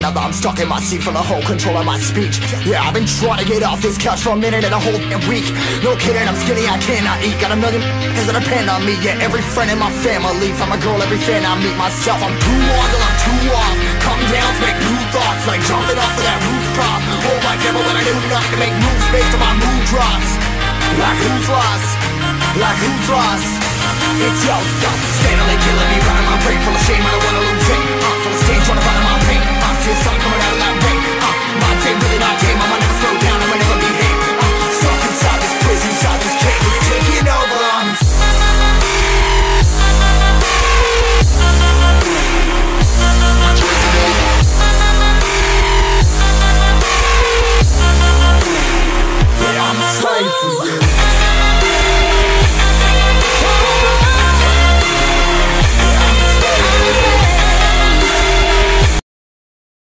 Now that I'm stuck in my seat, for the whole control of my speech. Yeah, I've been trying to get off this couch for a minute and a whole week. No kidding, I'm skinny, I cannot eat. Got a million cause that depend on me. Yeah, every friend in my family, from a girl, every fan I meet myself. I'm too on till I'm too off. Come down to make new thoughts, like jumping off of that rooftop. Whole life never when I knew not to make moves based on my mood drops. Like who's lost? Like who's lost? It's yo, steadily killing me, running my brain full of shame. I don't wanna lose it. Full of stage, trying to find my pain.